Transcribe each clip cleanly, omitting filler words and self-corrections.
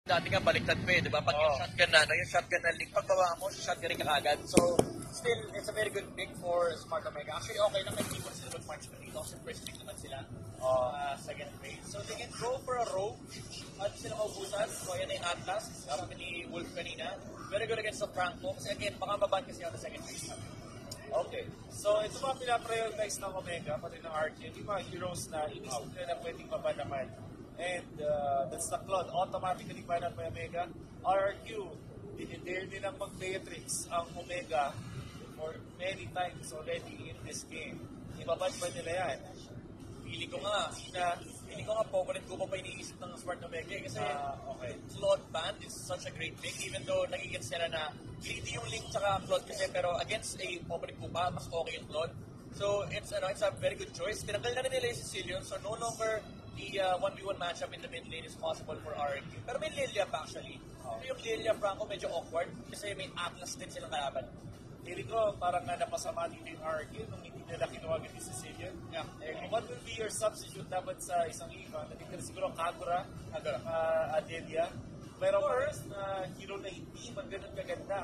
dati nga baliktad pa eh, di ba? Pag yung shotgun na, yung shotgun na link, pagbaba mo, shotgun rin ka agad. So, still, it's a very good pick for Smart Omega. Actually, okay lang, may keyboard sila with March dito kasi first pick naman sila. Second grade. So, they can go for a rogue. At sila maubusan. So, yan yung Atlas. Sabi ni Wolf kanina. Very good against the Franco. Kasi again, baka maban kasi ako sa second grade. Okay. So, ito mga pinaprioritize ng Omega, pati ng RQ, yung mga heroes na inisip nila na pwedeng maban naman. And that's the Claude. Automatically banat by Omega. RQ, dinidare nilang mag-Beatrix ang Omega for many times already in this game. Ibabad ba nila yan? Pili ko nga, favorite ko pa iniisip ng Smart Omega kasi okay. Claude Band is such a great pick even though nagigit sila na greedy yung Link tsaka Claude kasi pero against a favorite ko pa, mas okay yung Claude. So it's a very good choice. Tinanggal na rin nila yung Sicilian so no longer the 1v1 matchup in the mid lane is possible for RQ. Pero may Lilia pa actually. Pero yung Lilia Franco medyo awkward kasi may Atlas din silang kalaban. Feeling ko parang napasama dito yung RQ nung hindi nila kinuha agad yung Sicilian. Yeah. What will be your substitute dapat sa isang EVA? Nandito siguro Kagura, Adelia. Pero first, hero na hindi magganong kaganda.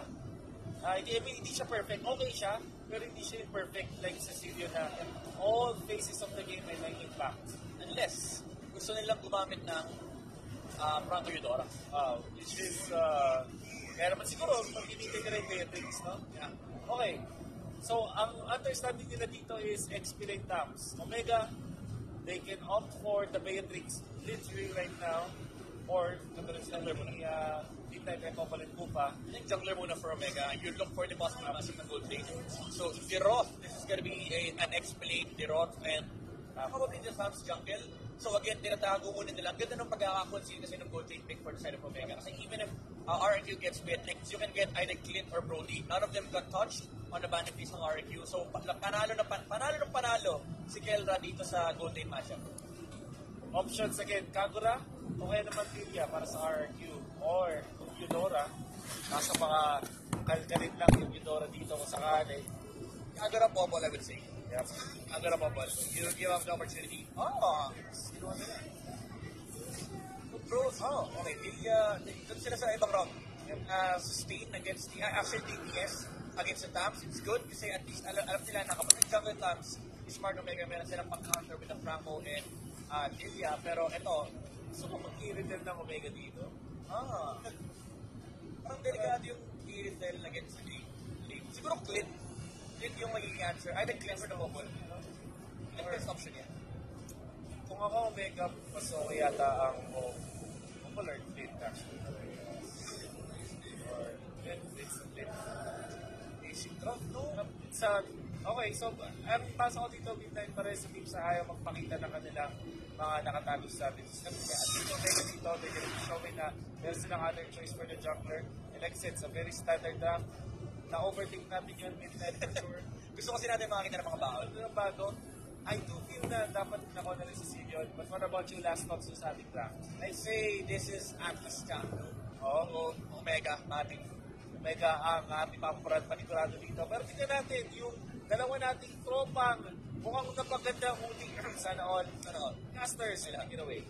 Hindi siya perfect. Okay siya, pero hindi siya yung perfect like Sicilian na all phases of the game ay may impact. Unless gusto nilang gumamit ng Franco Eudora. Which is, kaya naman siguro, pag-ibigay ka rin Beatrix, no? Yeah. Okay. So, ang understanding nila dito is XP lane Tams. Omega, they can opt for the Beatrix literally right now or jungler muna. Hindi tayo kaya Kopalit Kupa. I think jungler muna for Omega. You look for the possible massive ng gold lane. So, Diroth, this is gonna be an XP lane, Diroth, and probably just Tams jungle. So again, tinatago muna nila. Ang ganda ng pagkakakonsin kasi ng gold lane pick for the side of Omega. Kasi even if RQ gets Beatrix, you can get either Clint or Brody. None of them got touched on the bandit piece ng RQ. So panalo si Kelra dito sa gold lane matchup. Options again, Kagura, okay naman Lilia para sa RQ or Eudora. Kaso baka kalkalin lang yung Eudora dito kung sakali. Kagura Popol, I would say. Yep. Kagura Popol. You give up the opportunity. Sino nila? Bro, okay. Doon sila sa ibang round. Sustain against the, actually DPS against the Tams, it's good kasi at least alam nila na kapag jungle Tams, Smart Omega, meron silang pang-counter with the Franco and Lilia. Pero ito, So kung mag-i-return ng Omega dito, parang delikado yung i-return against the lane. Siguro Clint. Clint yung magiging answer. Either Clint or the Popol. Clint best option yan. kung ako Omega, mas okay yata ang popular Clint actually. Or Clint. Basic drop, no? Okay, so ang pasok ko dito, midnight pa rin sa team sa ayaw magpakita ng kanilang mga nakatago sa strategies. At dito, Omega dito, they can show me na meron silang other choice for the jungler. And like I said, it's a very standard draft. Na-overthink natin yun, midnight for sure. Gusto kasi natin makakita ng mga baon. Ito yung bago. I do feel na dapat nakuha na rin si Sirion. But what about yung last thoughts sa ating draft? I say this is Atlas Jungle. Oo, Omega, Mating. Omega ang ating papaparan panigurado dito. Pero tingnan natin, yung dalawa nating tropang mukhang napaganda ang uling sana all. Casters, take it away.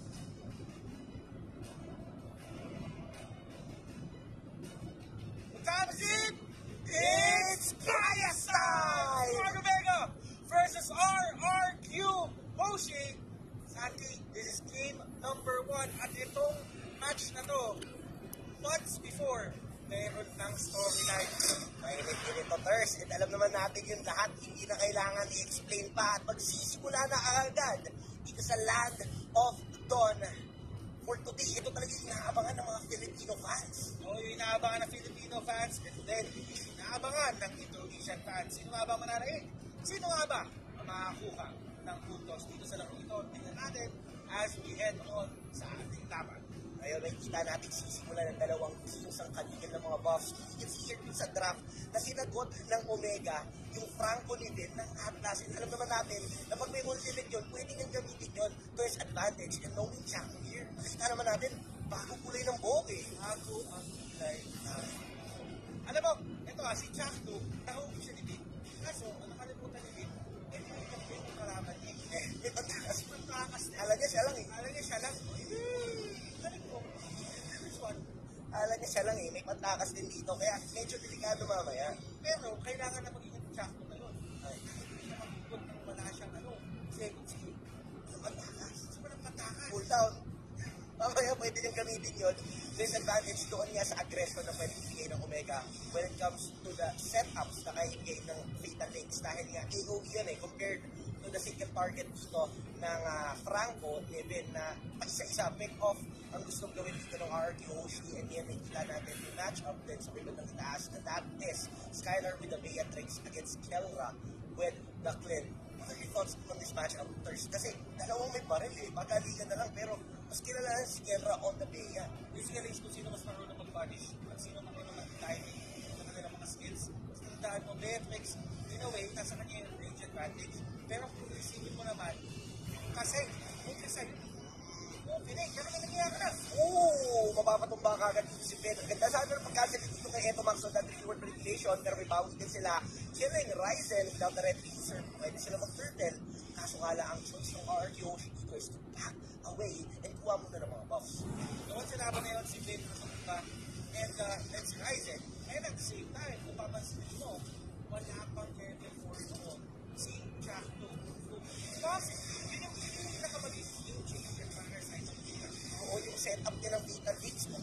What time is it? It's Chaos time! Smart Omega versus RRQ Moshi. Sadly, this is game number 1. At itong match na to, months before, meron ng storyline. Mainit-init to thirst. At alam naman natin yung lahat, hindi na kailangan i-explain pa. At magsisimula na agad dito sa Land of Dawn. For today, ito talaga yung inaabangan ng mga Filipino fans. Oo, yung inaabangan ng Filipino fans, and then inaabangan ng Indonesian fans. Sino nga ba mananaig? Sino nga ba ang makakuha ng puntos dito sa laro ito? Tingnan natin as we head on sa ating laban. Ngayon, nakikita natin sisimula ng dalawang teams ang kanilang ng mga buffs. You can see here sa draft na sinagot ng Omega yung Franco level ng Atlas. And alam naman natin na pag may ultimate yun, pwede nang gamitin yun to his advantage. And knowing Jack here, nakita naman natin, bagong kulay ng buhok eh. Bago ang kulay. Alam mo, ito si Jack 2, nahuli siya ni Big. Kaso, ang nakalimutan ni Big, ito yung kapit ng kalaban niya. Alam niya siya lang eh. Alam niya siya lang. niya siya lang eh. May pantakas din dito. Kaya medyo delikado mamaya. Pero kailangan na maging sakto ngayon. Ay, hindi na magigod nang wala siyang second skill. Ang pantakas. Gusto mo ng patakas? Pull down. Mamaya pwede niyang gamitin yun. Disadvantage doon niya sa aggression na pwede ibigay ng Omega when it comes to the setups na kaya ng Fatal Links. Dahil nga AOE yan eh, compared to the second target dito ng Franco, Levin, na isa-isa pick off ang gustong gawin dito ng RRQ Hoshi, and yan nakikita natin yung match-up din sa pilot ng itaas na that is Skylar with the Beatrix against Kelra with the Clint. What are your thoughts on this matchup, Thurs? Kasi dalawang may baril eh, pagkaligan na lang, pero mas kilala si Kelra on the Bea. Basically, kung sino mas marunong mag-punish at sino marunong mag-timing sa kanilang mga skills. Mas tandaan mo, Beatrix, in a way, nasa kanya yung range advantage. Pero kung isipin mo naman, kasi, pinay, kaya nangyayari ka na. Mapapatumba ka agad dito si Ben. Ganda sana ng pagkasalit dito kay Eto Max on that reward manipulation, pero may bawi din sila. Killing Ryzen without the red user. Pwede sila mag-turtle. Kaso nga lang ang choice ng RRQ dito is to back away and kuha muna ng mga buffs. Noon sinabi na yun si Ben Rosamuka and si Ryzen. And at the same time, kung papansin mo, wala pang level 4 noon. Si Jack 2. Kasi, yun yung pinakamalis yung change and banner size of Vita. Oo, yung setup niya ng Fatal Links, kung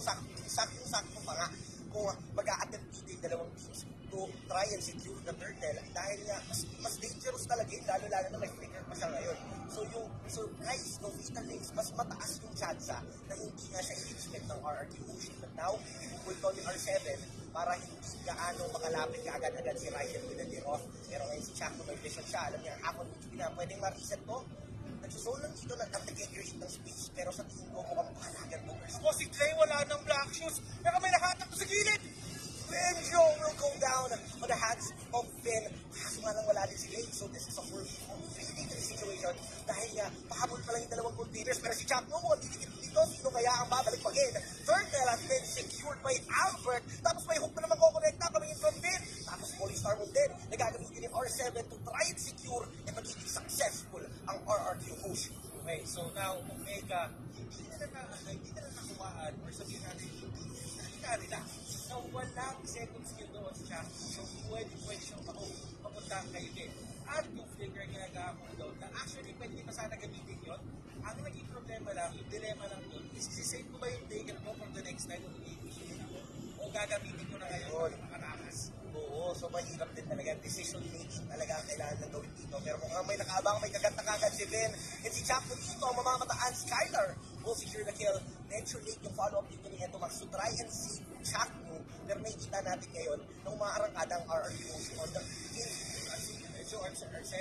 sakto pa nga, kung mag-a-attempt dito yung dalawang teams to try and secure the turtle, dahil nga, mas dangerous talaga yun, lalo na may flicker pa siya ngayon. So yung surprise ng Fatal Links, mas mataas yung chance na hindi nga siya i-expect ng RRQ Hoshi. But now, we'll call yung R7 para hindi gaano makalapit ka agad-agad si Ryzen with the off. Pero ngayon si Chaco may vision siya, alam niya, ako na pwedeng ma-reset to. Nagsusolo lang dito nag-create ng space, pero sa tingin ko mukhang pahalagan mo. O si Clay wala ng black shoes, pero may nakatak sa gilid. Benjo will go down on the hands of Finn. Kaso nga lang wala din si Clay, so this is a dangerous situation. Dahil nga, pahabol pa lang yung dalawang containers, pero si Chaco mo, titikit dito, sino kaya ang babalik pa again? Turtle has been secured by Albert, tapos may hook na naman kukonekta coming in from Finn. Tapos Polystar mo din, nagagamitin yung R7 to try and secure and magiging successful ang RRQ Hoshi. Okay, so now, Omega, hindi na nakuhaan, or sabihin natin, hindi na na walang second skill doon siya. So, pwede siyang papunta kayo din. At yung flicker ginagawa doon, na actually, pwede pa sana gamitin yun. Ang naging problema lang, yung dilemma lang doon, is sisave ko ba yung Taker mo for the next time kung i-issue ako? O gagamitin ko na ngayon para makarakas? Oo, so mahirap din talaga. Decision making talaga ang kailangan ng gawin dito. Pero mukhang may nakaabang, may kagad si Ben. And si Chapo dito, ang mamamataan, Skylar will secure the kill. Medyo late yung follow-up dito ni Eto Max to try and see Chapo. Pero nakikita natin ngayon nung maarangkada ang RRQ on the field. So, R7,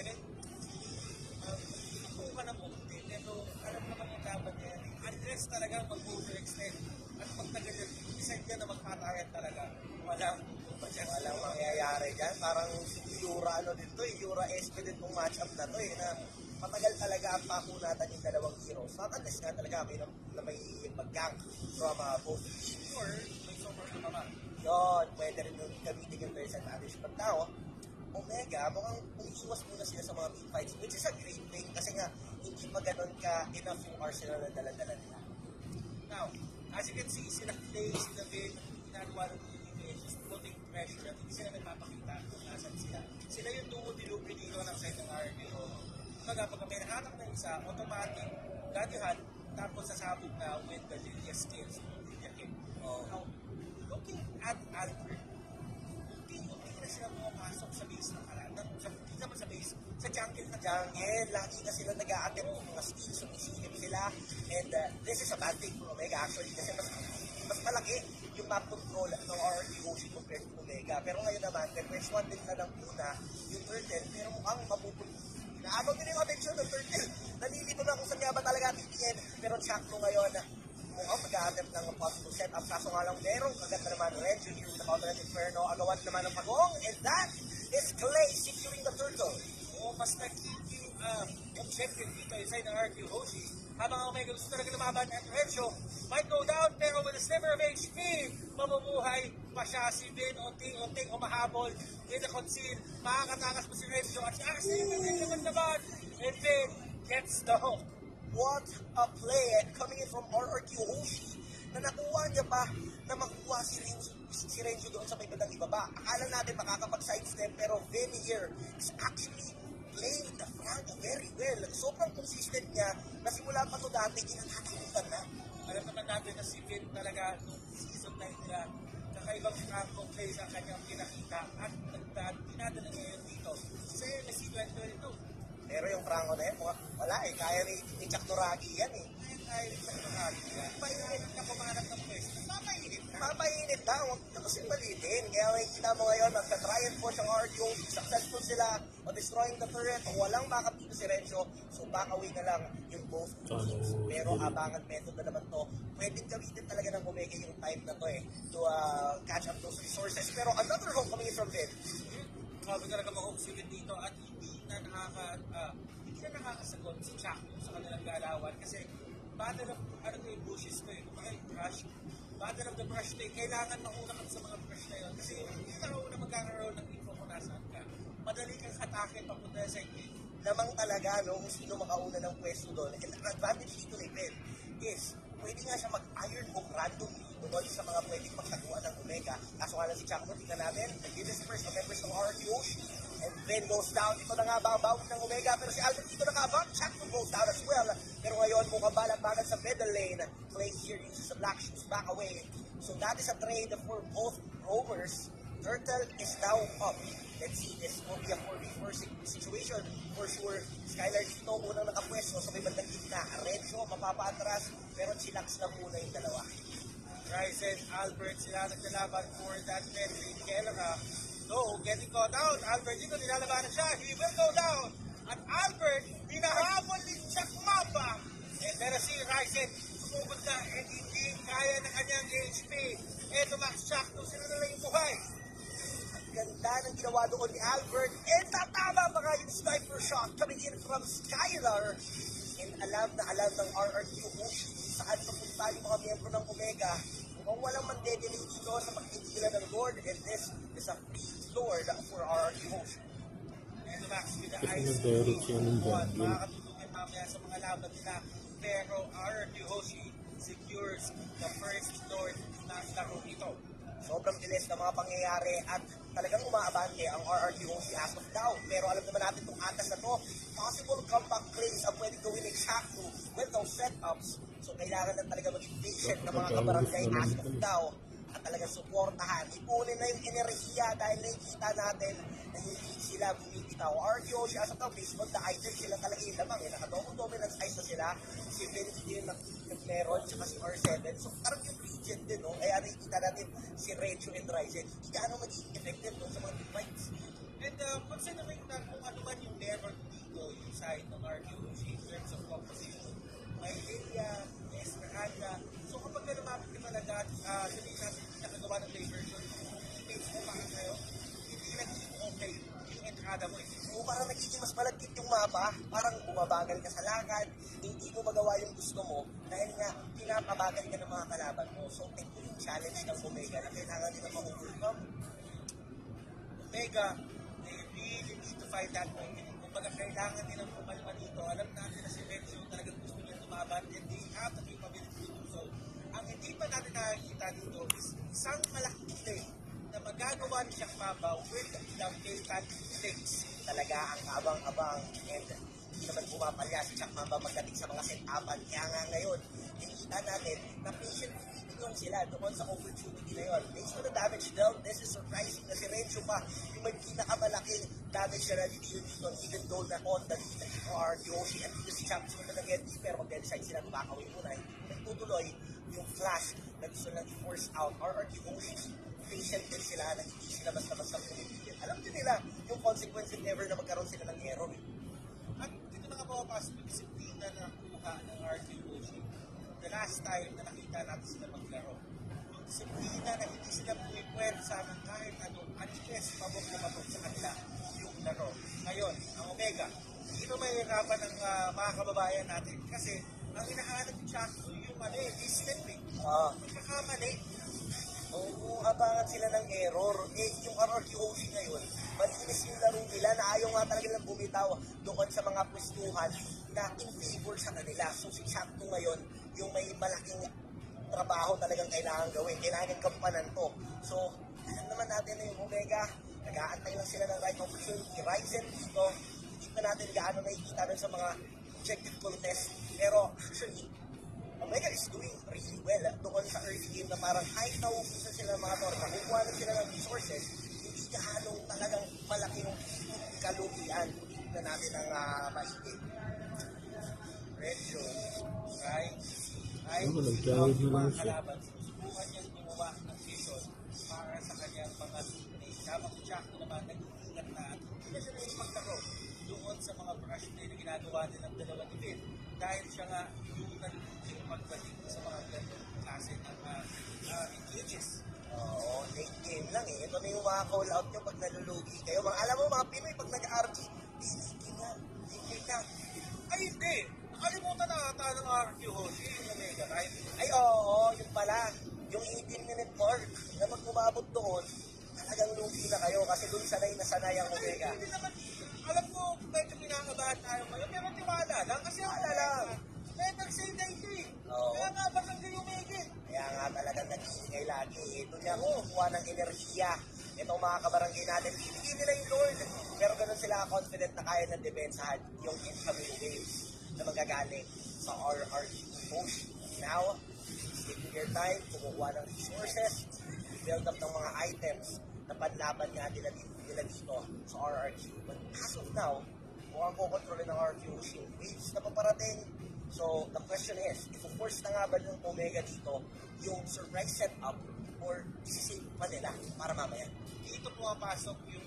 nakuha ka na po. Pero alam naman yung dapat niya. Unless talaga mag-overextend. At pag nag-decide ka na magpatayan talaga, walang mangyayari dyan. Parang Yura din to eh. Yura SP din tong matchup na to eh. Na matagal talaga ang pakunatan yung dalawang heroes. Not unless nga talaga may mag-gank from both teams. or may super naman. Yun, pwede rin yung gamitin yung percentage. But now, Omega, mukhang umiiwas muna sila sa mga big fights, which is a great thing kasi nga, hindi pa ganun ka enough yung arsenal na dala-dala nila. Now, as you can see, sila Clay, sila Ben, ginagawa ng team just putting pressure at hindi sila nagpapakita kung nasan sila. Sila yung dumo-dilupi dito ng side ng RKO. Kumbaga, pag may nakatak na isa, automatic, gagahan, tapos sasabog na with the Lilia skills, Lilia kick. Now, looking at Albert, unti-unti na sila pumapasok sa base ng karatan. Hindi naman sa base, sa jungle na Jungle, lagi na sila nag-a-attempt ng mga skills, sumisilip sila. And this is a bad thing for Omega actually kasi mas malaki yung map control ng RRQ Hoshi compared to Omega. Pero ngayon naman, request one din na lang muna yung turtle, pero mukhang mapupunta. Inaagaw din yung attention ng turtle. Nalilito na kung saan nga ba talaga titingin. Pero Chakno ngayon, mukhang mag-a-attempt ng possible setup. Kaso nga lang merong kaganda naman Red Junior with the counter at Inferno. Agawan naman ng pagong. And that is Clay securing the turtle. o basta keep yung objective dito inside ng RQ Hoshi. Habang Omega gusto talaga lumaban at Renzo might go down pero with a sliver of HP, mamumuhay pa siya si Ben unting-unting umahabol in the conceal. Makakatakas pa si Renzo at si Axel naman and Ben gets the hook. What a play coming in from RRQ Hoshi na nakuha niya pa na makuha si Renzo doon sa may bandang ibaba. Akala natin makakapag-sidestep, pero Vin here is actually playing the Franco very well. Sobrang consistent niya na simula pa to dati, kinakatakutan na. Alam naman natin na si Vin talaga nung season 9 nila, kakaibang Franco play sa kanyang pinakita at dinadala niya yun dito. Sa MSC 2022. Pero yung Franco na yun, wala eh. Kaya ni Chuck Noraghi yan eh. Kaya sa mga painit na kumanap ng pwesto. Mapainit na, huwag na kasi balitin. Kaya makikita mo ngayon, magta-try and push ang RQ, successful sila on destroying the turret, walang backup dito si Renzo, so back away na lang yung both teams. Pero abangan method na naman to, pwedeng gamitin talaga ng Omega yung time na to eh, to catch up those resources. Pero another hook coming in from Vin. Sabi talaga makukusilin dito at hindi na nakakasagot si Chuck sa kanilang galawan kasi battle of yung bushes ko eh, crush. Battle of the brush day, kailangan mauna ka sa mga brush na yun kasi hindi ka una magkakaroon ng info kung nasaan ka. Madali kang atake papunta sa engine. Namang talaga, no, kung sino makauna ng pwesto doon. And ang advantage dito ni Ben is, pwede nga siya mag-iron hook randomly doon sa mga pwedeng magtaguan ng Omega. Kaso nga lang si Chuck, tingnan natin, nag-give first ng members ng RQ, and Ben goes down. Ito na nga ba ang bawag ng Omega, pero si Albert dito nakabang. Chuck goes down as well. Pero ngayon, mukhang balag-bagal sa middle lane. Play here uses the black shoes back away. So that is a trade for both roamers. Turtle is now up. Let's see, this will be a 4v4 situation. For sure, Skylar dito unang nakapwesto sa may bandang gitna. Renzo, mapapaatras, pero chillax lang muna yung dalawa. Ryzen, Albert, sila naglalaban for that Henry Kelleher. So, getting caught out. Albert dito, nilalabanan siya. He will go down. At Albert, hinahabol ni Chuck Mamba. And pero si Ryzen, sumubot na and hindi kaya ng kanyang HP. Eto Max Chuck, kung sila na lang yung buhay. Ganda ng ginawa doon ni Albert. And tatama pa nga yung sniper shot coming in from Skylar. And alam na alam ng RRQ kung saan papunta yung mga miyembro ng Omega. Kung walang mandedelay dito sa pagkikila ng Lord. And this is a free Lord for RRQ host. And Max with the ice cream. Makakatutungin mamaya sa mga laban nila. Pero RRQ Hoshi secures the first Lord na laro nito. Sobrang bilis ng mga pangyayari at talagang umaabante ang RRQ Hoshi as of now. Pero alam naman natin itong atas na to, possible comeback plays ang pwedeng gawin ng Shaktu with those setups. So kailangan na talaga maging patient ng mga kabarangay as of now at talagang suportahan. Ipunin na yung enerhiya dahil nakikita natin na hindi sila bumibitaw. RRQ Hoshi as of now, based on the item, sila talaga yung lamang. Nakadokong dominance eyes na sila. Si Vinci din nag-meron, tsaka si R7. So parang yung region din, no? Kaya nakikita natin si Renzo and Ryzen. Hindi gaano magiging effective doon sa mga big fights. And considering na kung ano man yung meron dito, yung side ng RQ Hoshi in terms of composition, may area, may Esmeralda. So kapag na lumapit ka talaga, sabihin natin hindi nakagawa ng play version, teammates mo pa kayo, hindi naging okay yung entrada mo. So parang nagiging mas malagkit yung mapa, parang bumabagal ka sa lakad, hindi mo magawa yung gusto mo, dahil nga pinapabagal ka ng mga kalaban mo. So ito yung challenge ng Omega na kailangan nila ma-overcome. Omega, they really need to find that point. Kung baga kailangan nilang pumalma dito, alam natin na si Renzo talagang gusto niya tumaban and they have the capability to do so. Ang hindi pa natin nakikita dito is isang malaking play na magagawa ni Chuck Mamba with the fatal stakes. Talaga ang abang-abang and hindi naman pumapalya si Chuck Mamba magdating sa mga set-upan. Kaya nga ngayon, nakikita natin na patient lang sila doon sa opportunity na yun. Based on the damage dealt, this is surprising na si Renzo pa yung may pinakamalaking damage na dito even though na on the lead or Yoshi at dito si Champs mo na nag-ND pero mag-decide sila tumakawin muna. Nagtutuloy yung flash na gusto lang i-force out or Yoshi. Patient din sila na hindi sila basta-basta pumipigil. Alam din nila yung consequence if ever na magkaroon sila ng error. At dito na kapapasok yung disiplina na nakuha ng RQ Hoshi. The last time na nakita natin sila maglaro. Yung disiplina na hindi sila pumipwersa ng kahit anong unless pabok na pabok sa kanila yung laro. Ngayon, ang Omega, dito may hirapan ng mga kababayan natin kasi ang hinahanap ni Chaco yung stepping. Pagkakamali, Oo, abangan sila ng error. Yung RRQ Hoshi ngayon, malinis yung laro nila na ayaw nga talaga lang bumitaw doon sa mga pwestuhan na in favor sa kanila. So si Shakto ngayon, yung may malaking trabaho talagang kailangan gawin. Kailangan gampanan to. So, alam naman natin na yung Omega, nag-aantay lang sila ng right opportunity. Ryzen dito, hindi pa natin gaano nakikita dun sa mga objective contest. Pero actually, Omega is doing really well doon sa early game na parang kahit nauubusan sila ng mga tor, nakukuha na sila ng resources, hindi gaanong talagang malaking kalugian na natin ang masigit. Red Zone, right? Ay, nagtawid na lang siya. kalaban, sinusubukan niya gumawa ng vision para sa kanyang mga teammates. Habang si Jack naman, nag-iingat na at hindi na siya nagpaglaro doon sa mga brush play na ginagawa nilang dalawang event. Dahil siya nga yung nag-iingat magbalik sa mga ganong klase ng engages. Oo, late game lang eh. Ito na yung mga call out nyo pag nalulugi kayo. Alam mo mga Pinoy, pag nag-RG, late game na. Late game na. Ay, hindi! Nakalimutan na ata ng RQ Hoshi, yung Omega, right? Ay, oo, yun pala. Yung 18-minute mark na pag umabot doon, talagang lugi na kayo kasi doon sanay na sanay ang Omega. Hindi naman, alam ko, medyo pinakabahan tayo ngayon, pero tiwala lang kasi Wala lang. Kaya nag-save na ito eh. Oo. Kaya nga ba kang yung Omega? Kaya nga talagang nag-iingay lagi. Ito niya kukuha ng enerhiya. Itong mga kabarangay natin, ibigay nila yung Lord. Pero ganun sila confident na kaya ng depensahan yung incoming waves na magagaling sa RRQ Hoshi. Now, taking your time, kumukuha ng resources, build up ng mga items na panlaban nga nila dito sa RRQ. But as of now, mukhang kukontrolin ng RRQ Hoshi yung waves na paparating. So, the question is, if of course na nga ba yung Omega dito, yung surprise setup or isisave pa nila para mamaya? Dito pumapasok yung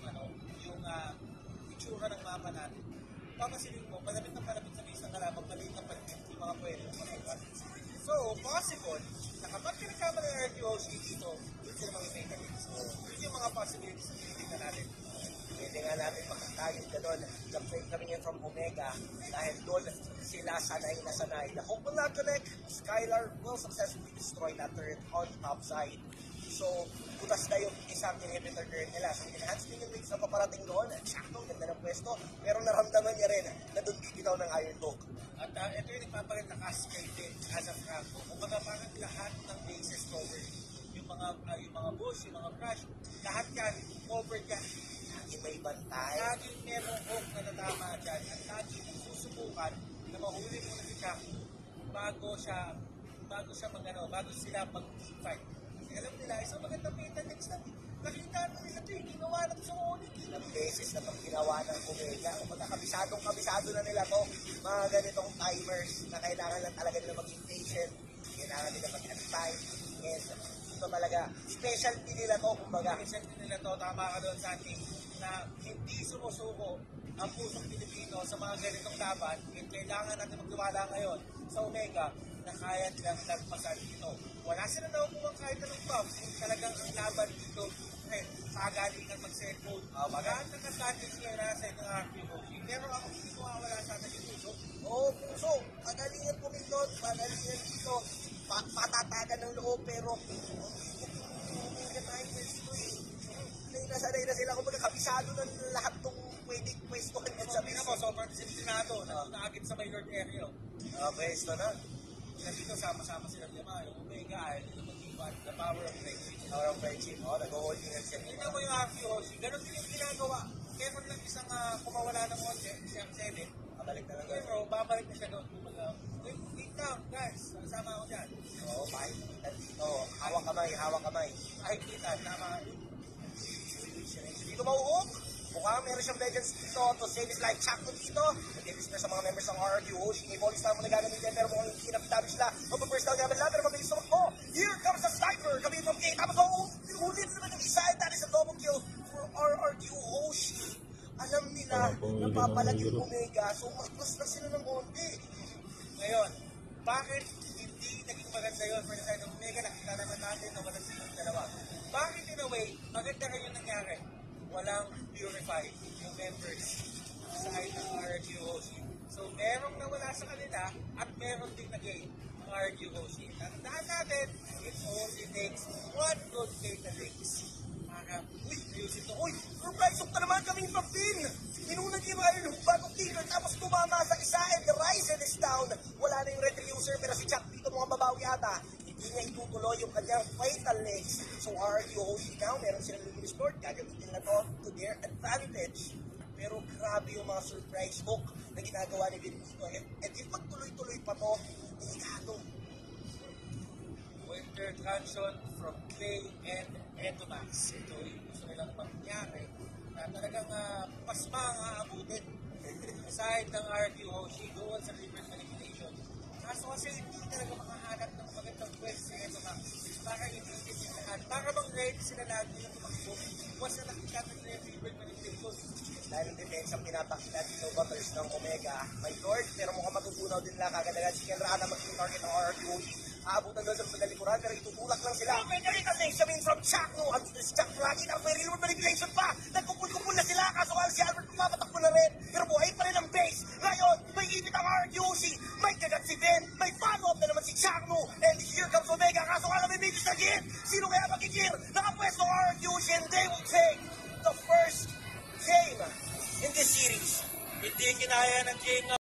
itsura ng mapa natin. Papasinin mo, malapit sa isang kalaban, maliit na palit yung mga pwede ng mga. So, possible, na kapag kinakama ng RQOC dito, yun sila mga mechanics. So, yun yung mga possibilities na tinitignan natin. Pwede nga natin makatayog ka doon. Jump frame kami yan from Omega dahil doon sila sanay na sanay. The hope will not connect. Skylar will successfully destroy that turret on top side. So, butas na yung isang inhibitor turret nila. So, enhanced minion wings na paparating doon. Sakto, ganda ng pwesto. Pero naramdaman niya rin na doon bibitaw ng Iron Dog. At ito yung nagpapalit na cascade din as of Franco. Kumbaga parang lahat ng bases covered. Yung mga bush, yung mga brush, lahat yan, covered yan. Lagi may bantay. Laging merong hook na natama dyan at laging susubukan na mahuli mo na si Jackie bago sila mag-fight. Kasi alam nila, isang magandang meta next na nakita mo nila ito, ginawa na ito sa ulit. Ilang beses na itong ginawa ng Omega. Kumbaga, kabisado na nila to. Mga ganitong timers na kailangan lang talaga nila maging patient. Kailangan nila mag-antay. And ito talaga, specialty nila to. Kumbaga, Specialty nila to, tama ka doon, Santi, na hindi sumusuko ang pusong Pilipino sa mga ganitong laban. And kailangan natin magtiwala ngayon sa Omega na kaya nilang lagpasan ito. Wala sila nakukuha kahit anong buff. Talagang ang laban dito, pagalingan mag-cellphone. Magaan ng advantage nila nasa ng RP Hoshi. Pero ako hindi ko wala sa atin yung puso. oo, puso, pagalingan pumindot, pagalingan dito, patatagan ng loob, pero Omega timers to eh. Sanay na sila, kumbaga, kabisado na lahat ng pwedeng pwestuhan yan sa Sabi na mo, sobrang disiplinado, naagit sa may Lord area. pwesto na. Dito sama-sama sila lima. Yung Omega ay nila mag-iwan. The power of friendship. Power of friendship, nag-hold din sila. Tingnan mo yung RQ Hoshi. Ganon din yung ginagawa. Kaya kung lang isang kumawala ng konti, siyang 7. Kabalik na lang doon. Pero babalik na siya doon. Wait down, guys. Sama ako dyan. Oo, kahit dito, hawak kamay. Ay, kita. Tama. Dito mauhok. Mukhang meron siyang legends dito to save his life. Sakto dito. Nag-disperse sa mga members ng RRQ Hoshi. Ibolis na mo na gagamitin pero mukhang hindi damage sila. Mag-burst down gamit lang pero mabilis na mo. Here comes the sniper. Kami from A. Tapos ulit naman yung isa. That is a double kill for RRQ Hoshi. Alam nila na papalag yung Omega. So maklas na sila ng konti. Ngayon, bakit hindi naging maganda yun for the side of Omega? Nakita naman natin na walang silang dalawa. Bakit in a way, maganda rin yung nangyari? Walang purify yung members sa side ng RRQ Hoshi. So, merong nawala sa kanila at meron din na-gain ang RRQ Hoshi. Tandaan natin, it only takes one good data links. Para, ayusin to. Surprise hook na naman kami from Pin. Inuna niya yung Iron Hook bagong Tigger tapos tumama sa isa and the Ryzen is down. Wala na yung Retriuser pero si Chuck dito mga babawi ata. Hindi niya Fatal Links. So RRQ Hoshi now, meron silang Luminous Lord, gagamitin na to to their advantage. Pero grabe yung mga surprise hook na ginagawa ni Benito. And if magtuloy-tuloy pa to, delikado. Winter Transition from Clay and Edomax. Ito yung gusto nilang mangyari na talagang pasma ang aabutin. Aside ng RQ Hoshi doon sa reverse manipulation. Kaso kasi hindi talaga makahanap ng magandang pwede si Edomax. Para i-visit yung lahat. Para bang ready sila lagi yung tumakbo. Once na nakita nila yung reverse manipulation. Dahil ang depensa ang pinapakita dito battles ng Omega. May Lord, pero mukhang matutunaw din lang kagadagan si Kenra na mag-target ng RRQ Hoshi. Aabutan doon sa paglalikuran, pero itutulak lang sila. Omega rin ang next sabihin from Chakno. Ang Chak lagi na may real manipulation pa. Nagkupul-kupul na sila. Kaso si Albert pumapatakbo na rin. Pero buhay pa rin ang base. Ngayon, may ipit ang RRQ Hoshi. May kagat si Ben. May follow-up na naman si Chakno. And here comes Omega. Kaso may biggest again. Sino kaya magkikir? Nakapwesto ang RRQ Hoshi and they will take the first game in this series. Hindi kinaya ng game